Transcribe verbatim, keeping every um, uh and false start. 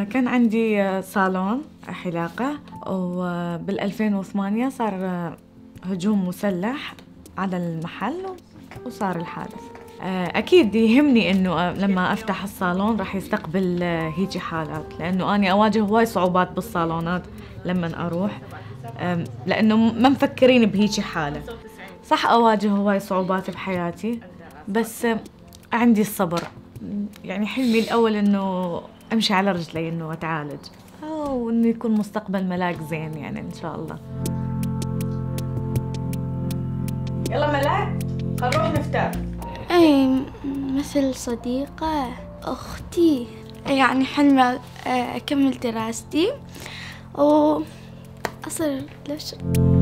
كان عندي صالون حلاقة، وبال ألفين وثمانية صار هجوم مسلح على المحل وصار الحادث. أكيد يهمني إنه لما أفتح الصالون راح يستقبل هيجي حالات، لأنه أنا أواجه هواي صعوبات بالصالونات لما أروح، لأنه ما مفكرين بهيجي حالة. صح أواجه هواي صعوبات بحياتي، بس عندي الصبر. يعني حلمي الأول إنه أمشي على رجلي، إنه أتعالج، أو إنه يكون مستقبل ملاك زين يعني إن شاء الله. يلا ملاك، خل نروح نفطر. أي مثل صديقة أختي، يعني حلمي أكمل دراستي وأصير ليش